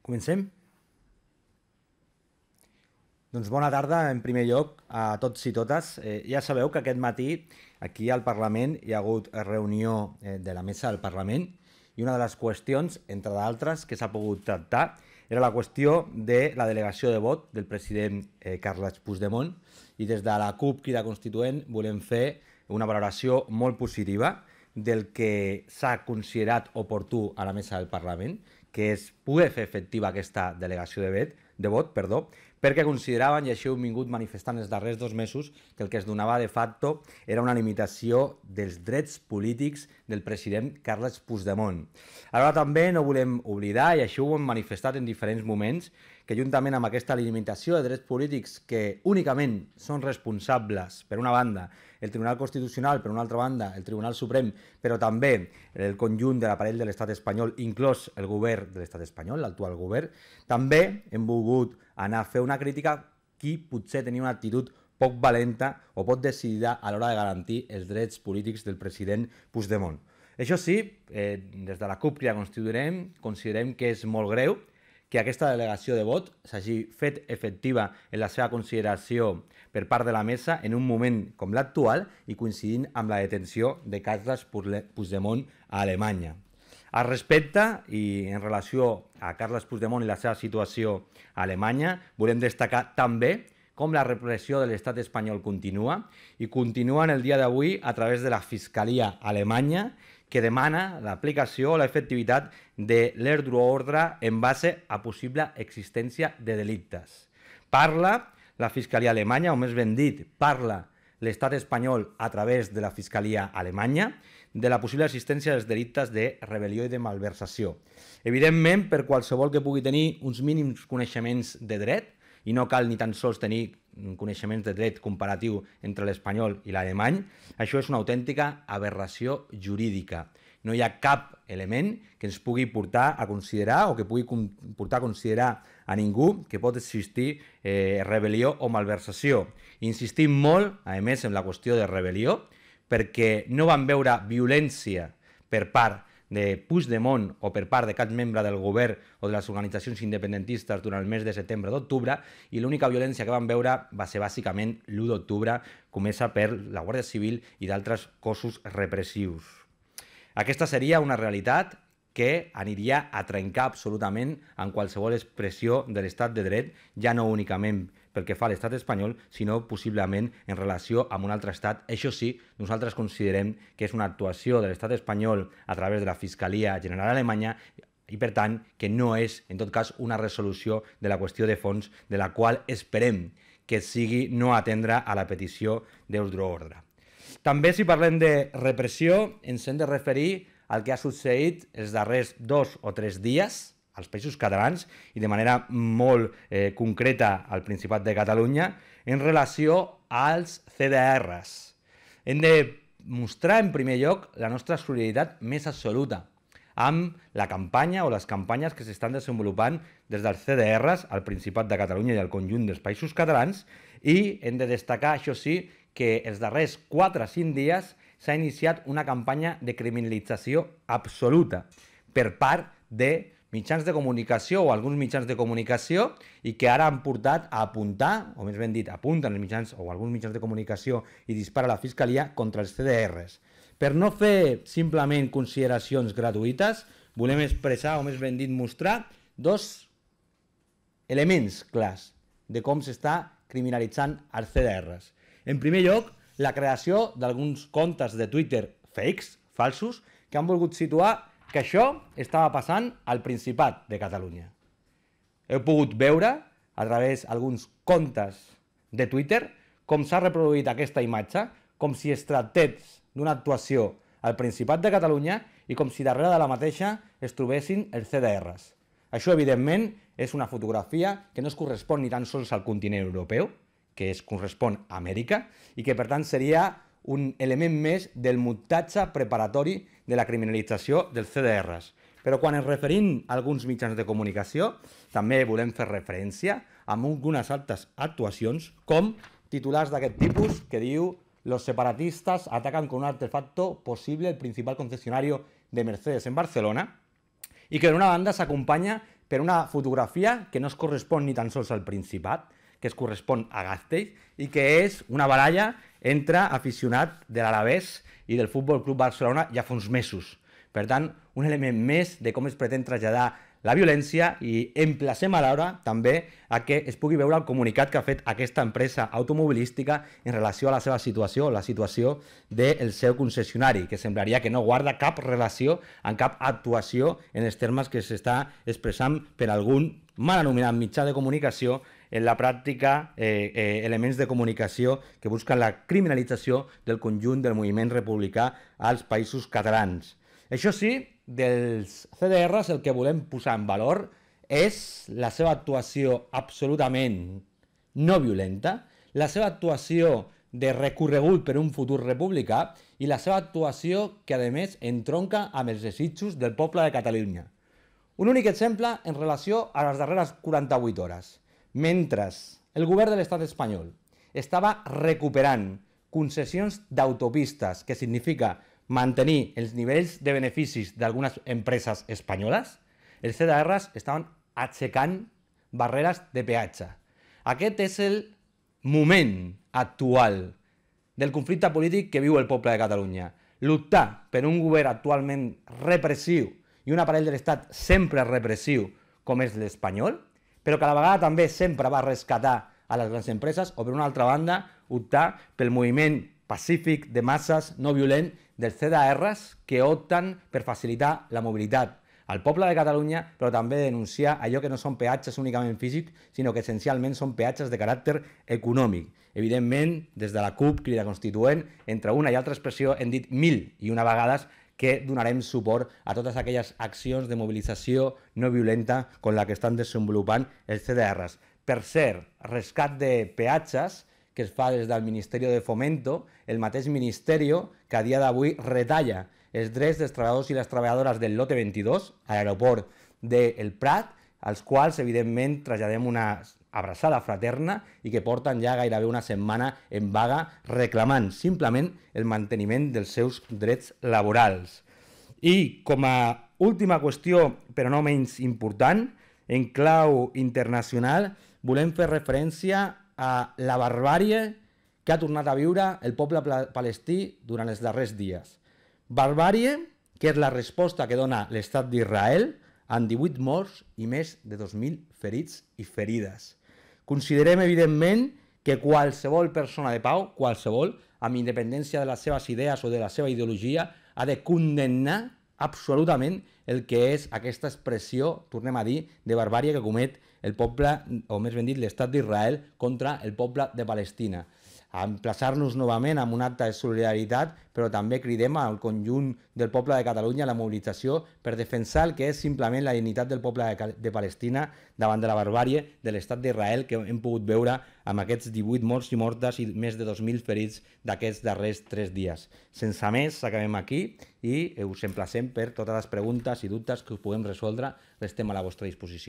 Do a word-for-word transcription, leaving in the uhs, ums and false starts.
Comencem? Doncs bona tarda, en primer lloc, a tots i totes. Eh, ja sabeu que aquest matí aquí al Parlament hi ha hagut reunió eh, de la mesa del Parlament i una de les qüestions, entre d'altres, que s'ha pogut tractar era la qüestió de la delegació de vot del president eh, Carles Puigdemont, i des de la CUP Crida Constituent volem fer una valoració molt positiva del que s'ha considerat oportú a la mesa del Parlament, que és poder fer efectiva aquesta delegació de, vet, de vot, perdó, perquè consideraven, i així ho hem vingut manifestant els darrers dos mesos, que el que es donava de facto era una limitació dels drets polítics del president Carles Puigdemont. Ara també no volem oblidar, i així ho hem manifestat en diferents moments, que juntament amb aquesta limitació de drets polítics que únicament són responsables, per una banda, el Tribunal Constitucional, per una altra banda, el Tribunal Suprem, però també el conjunt de l'aparell de l'estat espanyol, inclòs el govern de l'estat espanyol, l'actual govern, també hem volgut anar a fer una crítica qui potser tenia una actitud poc valenta o poc decidida a l'hora de garantir els drets polítics del president Puigdemont. Això sí, eh, des de la CUP Crida Constituent considerem que és molt greu que aquesta delegació de vot s'hagi fet efectiva en la seva consideració per part de la mesa en un moment com l'actual i coincidint amb la detenció de Carles Puigdemont a Alemanya. Al respecte, i en relació a Carles Puigdemont i la seva situació a Alemanya, volem destacar també com la repressió de l'estat espanyol continua i continua en el dia d'avui a través de la Fiscalia alemanya, que demana l'aplicació o l'efectivitat de l'ordre en base a possible existència de delictes. Parla la Fiscalia alemanya, o més ben dit, parla l'estat espanyol a través de la Fiscalia alemanya de la possible existència dels delictes de rebel·lió i de malversació. Evidentment, per qualsevol que pugui tenir uns mínims coneixements de dret, i no cal ni tan sols tenir coneixements de dret comparatiu entre l'espanyol i l'alemany, això és una autèntica aberració jurídica. No hi ha cap element que ens pugui portar a considerar o que pugui portar a considerar a ningú que pot existir eh, rebel·lió o malversació. Insistim molt, a més, en la qüestió de rebel·lió, perquè no van veure violència per part de Puigdemont o per part de cap membre del govern o de les organitzacions independentistes durant el mes de setembre d'octubre, i l'única violència que van veure va ser bàsicament l'u d'octubre, comesa per la Guàrdia Civil i d'altres cossos repressius. Aquesta seria una realitat que aniria a trencar absolutament en qualsevol expressió de l'estat de dret, ja no únicament pel que fa a l'estat espanyol, sinó possiblement en relació amb un altre estat. Això sí, nosaltres considerem que és una actuació de l'estat espanyol a través de la Fiscalia General Alemanya i, per tant, que no és, en tot cas, una resolució de la qüestió de fons, de la qual esperem que sigui no atendre a la petició d'ordre. També, si parlem de repressió, ens hem de referir al que ha succeït els darrers dos o tres dies als Països Catalans i de manera molt eh, concreta al Principat de Catalunya en relació als C D Rs. Hem de mostrar en primer lloc la nostra solidaritat més absoluta amb la campanya o les campanyes que s'estan desenvolupant des dels C D Rs al Principat de Catalunya i al conjunt dels Països Catalans, i hem de destacar, això sí, que els darrers quatre o cinc dies s'ha iniciat una campanya de criminalització absoluta per part de mitjans de comunicació o alguns mitjans de comunicació, i que ara han portat a apuntar, o més ben dit, apunten els mitjans o alguns mitjans de comunicació i dispara la Fiscalia contra els C D Rs. Per no fer simplement consideracions gratuïtes, volem expressar, o més ben dit, mostrar dos elements clars de com s'està criminalitzant els C D Rs. En primer lloc, la creació d'alguns comptes de Twitter fakes, falsos, que han volgut situar que això estava passant al Principat de Catalunya. Heu pogut veure, a través d'alguns comptes de Twitter, com s'ha reproduït aquesta imatge, com si es tractés d'una actuació al Principat de Catalunya i com si darrere de la mateixa es trobessin els C D Rs. Això, evidentment, és una fotografia que no es correspon ni tan sols al continent europeu, que es correspon a Amèrica, i que per tant seria un element més del muntatge preparatori de la criminalització dels C D Rs. Però quan ens referim a alguns mitjans de comunicació, també volem fer referència a algunes altres actuacions, com titulars d'aquest tipus que diu «Los separatistas atacan con un artefacto posible el principal concesionario de Mercedes en Barcelona», i que d'una banda s'acompanya per una fotografia que no es correspon ni tan sols al Principat, que es correspon a Gasteiz, i que és una baralla entre aficionat de l'Alavés i del Futbol Club Barcelona ja fa uns mesos. Per tant, un element més de com es pretén traslladar la violència, i emplacem alhora també a que es pugui veure el comunicat que ha fet aquesta empresa automobilística en relació a la seva situació, la situació del seu concessionari, que semblaria que no guarda cap relació amb cap actuació en els termes que s'està expressant per algun mal anomenat mitjà de comunicació, en la pràctica eh, eh, elements de comunicació que busquen la criminalització del conjunt del moviment republicà als països catalans. Això sí, dels C D Rs el que volem posar en valor és la seva actuació absolutament no violenta, la seva actuació de recorregut per un futur republicà i la seva actuació que, a més, entronca amb els desitjos del poble de Catalunya. Un únic exemple en relació a les darreres quaranta-vuit hores. Mentre el govern de l'estat espanyol estava recuperant concessions d'autopistes, que significa mantenir els nivells de beneficis d'algunes empreses espanyoles, els C D Rs estaven aixecant barreres de peatge. Aquest és el moment actual del conflicte polític que viu el poble de Catalunya. Lluitar per un govern actualment repressiu i un aparell de l'Estat sempre repressiu com és l'espanyol, però que a la vegada també sempre va rescatar a les grans empreses, o per una altra banda, optar pel moviment pacífic de masses no violent dels C D Rs que opten per facilitar la mobilitat al poble de Catalunya, però també denunciar allò que no són peatges únicament físics, sinó que essencialment són peatges de caràcter econòmic. Evidentment, des de la CUP, Crida Constituent, entre una i altra expressió, hem dit mil i una vegades que donarem suport a totes aquelles accions de mobilització no violenta com la que estan desenvolupant els C D Rs. Per cert, rescat de peatges que es fa des del Ministeri de Fomento, el mateix Ministeri que a dia d'avui retalla els drets dels treballadors i les treballadores del lote vint-i-dos a l'aeroport del Prat, als quals, evidentment, traslladem una abraçada fraterna i que porten ja gairebé una setmana en vaga reclamant simplement el manteniment dels seus drets laborals. I com a última qüestió, però no menys important, en clau internacional, volem fer referència a la barbàrie que ha tornat a viure el poble palestí durant els darrers dies. Barbàrie que és la resposta que dona l'estat d'Israel amb divuit morts i més de dos mil ferits i ferides. Considerem, evidentment, que qualsevol persona de pau, qualsevol, amb independència de les seves idees o de la seva ideologia, ha de condemnar absolutament el que és aquesta expressió, tornem a dir, de barbàrie que comet el poble, o més ben dit, l'estat d'Israel contra el poble de Palestina. A emplaçar-nos novament amb un acte de solidaritat, però també cridem al conjunt del poble de Catalunya a la mobilització per defensar el que és simplement la dignitat del poble de Palestina davant de la barbàrie de l'estat d'Israel que hem pogut veure amb aquests divuit morts i mortes i més de dos mil ferits d'aquests darrers tres dies. Sense més, acabem aquí i us emplacem per totes les preguntes i dubtes que us puguem resoldre. Restem a la vostra disposició.